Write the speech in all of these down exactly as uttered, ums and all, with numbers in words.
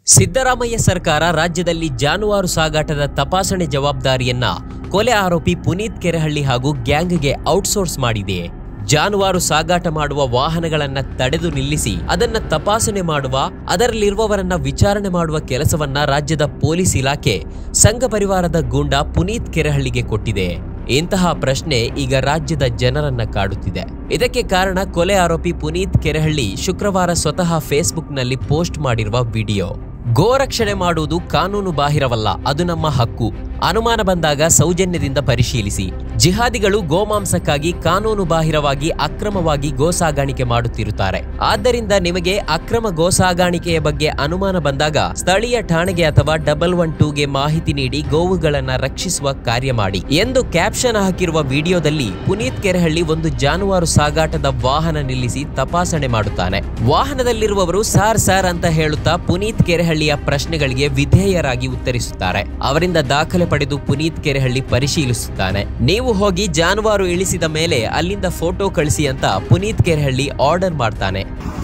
ಸಿದ್ದರಾಮಯ್ಯ ಸರ್ಕಾರ ರಾಜ್ಯದಲ್ಲಿ ಜಾನುವಾರು ಸಾಗಾಟದ ತಪಾಸಣೆ ಜವಾಬ್ದಾರಿಯನ್ನ ಕೊಲೆ ಆರೋಪಿ ಪುನೀತ್ ಕೆರೆಹಳ್ಳಿ ಹಾಗೂ ಗ್ಯಾಂಗ್ಗೆ ಔಟ್ಸೋರ್ಸ್ ಮಾಡಿದೆ. ಜಾನುವಾರು ಸಾಗಾಟ ಮಾಡುವ ವಾಹನಗಳನ್ನ ತಡೆದು ನಿಲ್ಲಿಸಿ ಅದನ್ನ ತಪಾಸಣೆ ಮಾಡುವ, ಅದರಲ್ಲಿರುವವರನ್ನ ವಿಚಾರಣೆ ಮಾಡುವ ಕೆಲಸವನ್ನ ರಾಜ್ಯದ ಪೊಲೀಸ್ ಇಲಾಖೆ ಸಂಘ ಪರಿವಾರದ ಗೂಂಡಾ ಪುನೀತ್ ಕೆರೆಹಳ್ಳಿಗೆ ಕೊಟ್ಟಿದೆ. ಇಂತಹ ಪ್ರಶ್ನೆ ಈಗ ರಾಜ್ಯದ ಜನರನ್ನ ಕಾಡುತ್ತಿದೆ. ಇದಕ್ಕೆ ಕಾರಣ ಕೊಲೆ ಆರೋಪಿ ಪುನೀತ್ ಕೆರೆಹಳ್ಳಿ ಶುಕ್ರವಾರ ಸ್ವತಃ ಫೇಸ್ಬುಕ್ನಲ್ಲಿ ಪೋಸ್ಟ್ ಮಾಡಿರುವ ವಿಡಿಯೋ. ಗೋರಕ್ಷಣೆ ಮಾಡುವುದು ಕಾನೂನು ಬಾಹಿರವಲ್ಲ, ಅದು ನಮ್ಮ ಹಕ್ಕು. ಅನುಮಾನ ಬಂದಾಗ ಸೌಜನ್ಯದಿಂದ ಪರಿಶೀಲಿಸಿ. ಜಿಹಾದಿಗಳು ಗೋಮಾಂಸಕ್ಕಾಗಿ ಕಾನೂನು ಬಾಹಿರವಾಗಿ ಅಕ್ರಮವಾಗಿ ಗೋ ಸಾಗಾಣಿಕೆ ಮಾಡುತ್ತಿರುತ್ತಾರೆ. ಆದ್ದರಿಂದ ನಿಮಗೆ ಅಕ್ರಮ ಗೋ ಸಾಗಾಣಿಕೆಯ ಬಗ್ಗೆ ಅನುಮಾನ ಬಂದಾಗ ಸ್ಥಳೀಯ ಠಾಣೆಗೆ ಅಥವಾ ಡಬಲ್ ಒನ್ ಟೂಗೆ ಮಾಹಿತಿ ನೀಡಿ ಗೋವುಗಳನ್ನ ರಕ್ಷಿಸುವ ಕಾರ್ಯ ಮಾಡಿ ಎಂದು ಕ್ಯಾಪ್ಷನ್ ಹಾಕಿರುವ ವಿಡಿಯೋದಲ್ಲಿ ಪುನೀತ್ ಕೆರೆಹಳ್ಳಿ ಒಂದು ಜಾನುವಾರು ಸಾಗಾಟದ ವಾಹನ ನಿಲ್ಲಿಸಿ ತಪಾಸಣೆ ಮಾಡುತ್ತಾನೆ. ವಾಹನದಲ್ಲಿರುವವರು ಸಾರ್ ಸಾರ್ ಅಂತ ಹೇಳುತ್ತಾ ಪುನೀತ್ ಕೆರೆಹಳ್ಳಿಯ ಪ್ರಶ್ನೆಗಳಿಗೆ ವಿಧೇಯರಾಗಿ ಉತ್ತರಿಸುತ್ತಾರೆ. ಅವರಿಂದ ದಾಖಲೆ ಪಡೆದು ಪುನೀತ್ ಕೆರೆಹಳ್ಳಿ ಪರಿಶೀಲಿಸುತ್ತಾನೆ. ನೀವು ಹೋಗಿ ಜಾನುವಾರು ಇಳಿಸಿದ ಮೇಲೆ ಅಲ್ಲಿಂದ ಫೋಟೋ ಕಳಿಸಿ ಅಂತ ಪುನೀತ್ ಕೆರೆಹಳ್ಳಿ ಆರ್ಡರ್ ಮಾಡ್ತಾನೆ.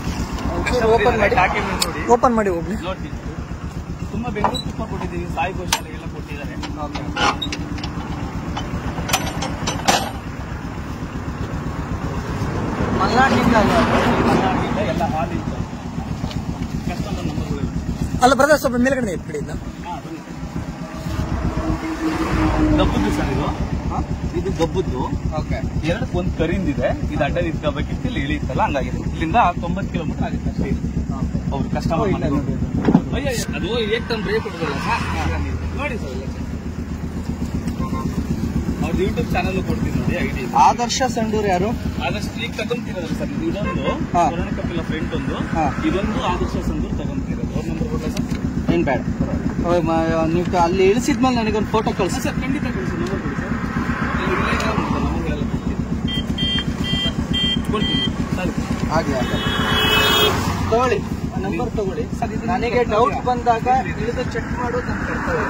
ಓಪನ್ ಮಾಡಿ ಹೋಗ್ಲಿ. ತುಂಬಾ ಬೆಂಗಳೂರು ತುಪ್ಪ ಕೊಟ್ಟಿದ್ದೀವಿ, ಸಾಯಿ ಗೋಶಾಲೆಗೆಲ್ಲ ಕೊಟ್ಟಿದ್ದಾರೆ. ಮಲ್ನಾಡಿಂದ ಎಲ್ಲ ಹಾಲಿತ್ತು. ಕಸ್ಟಮರ್ ನಂಬರ್ಗಳು ಅಲ್ಲ ಬ್ರದರ್, ಸ್ವಲ್ಪ ಮೇಲ್ಗಡೆ ಇಟ್ಬಿಡಿದ್ದ. ಗಬ್ಬದ್ದು ಸರ್ ಇದು, ಇದು ಗಬ್ಬದ್ದು. ಎರಡಕ್ಕೆ ಒಂದು ಕರಿಂದಿದೆ, ಇದು ಅಡ್ಡ ಇಟ್ಕೋಬೇಕಿತ್ತು, ಇಲ್ಲಿ ಇಳಿಯುತ್ತಲ್ಲ ಹಂಗಾಗಿದೆ. ಇಲ್ಲಿಂದ ತೊಂಬತ್ತು ಕಿಲೋಮೀಟರ್ ಆಗುತ್ತೆ ಅಷ್ಟೇ. ಅವ್ರು ಕಸ್ಟಮರ್ ಅದು ಏಕ್ದಮ್ ಬ್ರೇಕ್ ಕೊಡ್ತಲ್ಲ ನೋಡಿ ಸರ್. ಅವ್ರ ಯೂಟ್ಯೂಬ್ ಚಾನಲ್ ಕೊಡ್ತೀನಿ ನೋಡಿ, ಐಡಿ ಆದರ್ಶ ಸಂಡೂರ್ ಯಾರು? ಆದರ್ಶ ಈಗ ತಗೊಂತಿರೋದು ಸರ್. ಇದೊಂದು ಕೊರೋನ ಕಪಿಲ ಫ್ರೆಂಟ್ ಒಂದು, ಇದೊಂದು ಆದರ್ಶ ಸಂಡೂರ್ ತಗೊಂತಿರೋದು. ಅವ್ರ ನಂಬರ್ ಕೊಡ್ಲಾ ಸರ್? ಏನ್ ಬೇಡ, ನೀವು ಅಲ್ಲಿ ಇಳಿಸಿದ್ಮೇಲೆ ನನಗೊಂದು ಫೋಟೋ ಕಳಿಸಿ ಸರ್. ಖಂಡಿತ ಕಳಿಸಿ, ನಂಬರ್ ಕೊಡಿ ಸರ್. ನಮಗೆಲ್ಲ ಕೊಡ್ತೀನಿ ಸರ್. ಹಾಗೆ ತಗೊಳ್ಳಿ, ನಂಬರ್ ತಗೊಳ್ಳಿ. ನನಗೆ ಡೌಟ್ ಬಂದಾಗ ಇಳಿದು ಚೆಕ್ ಮಾಡೋದು ನನ್ನ ಕರ್ತವ್ಯ.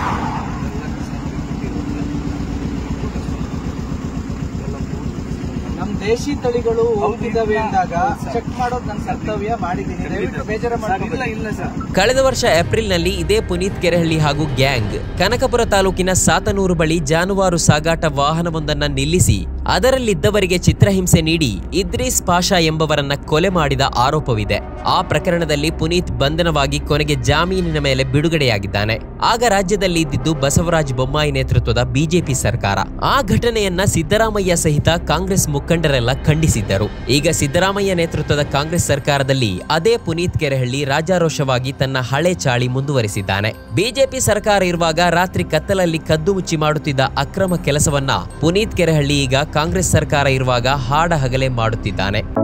ನಮ್ ದೇಶಿ ತಳಿಗಳು ಹೋಗಿದ್ದಾವೆ ಅಂದಾಗ ಚೆಕ್ ಮಾಡೋದು ನನ್ನ ಕರ್ತವ್ಯ ಮಾಡಿದ್ದೀನಿ. ದಯವಿಟ್ಟು ಬೇಜಾರ ಮಾಡಿಲ್ಲ. ಇಲ್ಲ ಸರ್. ಕಳೆದ ವರ್ಷ ಏಪ್ರಿಲ್ನಲ್ಲಿ ಇದೇ ಪುನೀತ್ ಕೆರೆಹಳ್ಳಿ ಹಾಗೂ ಗ್ಯಾಂಗ್ ಕನಕಪುರ ತಾಲೂಕಿನ ಸಾತನೂರು ಬಳಿ ಜಾನುವಾರು ಸಾಗಾಟ ವಾಹನವೊಂದನ್ನ ನಿಲ್ಲಿಸಿ ಅದರಲ್ಲಿದ್ದವರಿಗೆ ಚಿತ್ರಹಿಂಸೆ ನೀಡಿ ಇದ್ರೀಸ್ ಪಾಷಾ ಎಂಬವರನ್ನ ಕೊಲೆ ಮಾಡಿದ ಆರೋಪವಿದೆ. ಆ ಪ್ರಕರಣದಲ್ಲಿ ಪುನೀತ್ ಬಂಧನವಾಗಿ ಕೊನೆಗೆ ಜಾಮೀನಿನ ಮೇಲೆ ಬಿಡುಗಡೆಯಾಗಿದ್ದಾನೆ. ಆಗ ರಾಜ್ಯದಲ್ಲಿ ಇದ್ದಿದ್ದು ಬಸವರಾಜ ಬೊಮ್ಮಾಯಿ ನೇತೃತ್ವದ ಬಿಜೆಪಿ ಸರ್ಕಾರ. ಆ ಘಟನೆಯನ್ನ ಸಿದ್ದರಾಮಯ್ಯ ಸಹಿತ ಕಾಂಗ್ರೆಸ್ ಮುಖಂಡರೆಲ್ಲ ಖಂಡಿಸಿದ್ದರು. ಈಗ ಸಿದ್ದರಾಮಯ್ಯ ನೇತೃತ್ವದ ಕಾಂಗ್ರೆಸ್ ಸರ್ಕಾರದಲ್ಲಿ ಅದೇ ಪುನೀತ್ ಕೆರೆಹಳ್ಳಿ ರಾಜಾರೋಷವಾಗಿ ತನ್ನ ಹಳೆ ಚಾಳಿ ಮುಂದುವರಿಸಿದ್ದಾನೆ. ಬಿಜೆಪಿ ಸರ್ಕಾರ ಇರುವಾಗ ರಾತ್ರಿ ಕತ್ತಲಲ್ಲಿ ಕದ್ದು ಮುಚ್ಚಿ ಮಾಡುತ್ತಿದ್ದ ಅಕ್ರಮ ಕೆಲಸವನ್ನ ಪುನೀತ್ ಕೆರೆಹಳ್ಳಿ ಈಗ ಕಾಂಗ್ರೆಸ್ ಸರ್ಕಾರ ಇರುವಾಗ ಹಾಡ ಹಗಲೇ ಮಾಡುತ್ತಿದ್ದಾನೆ.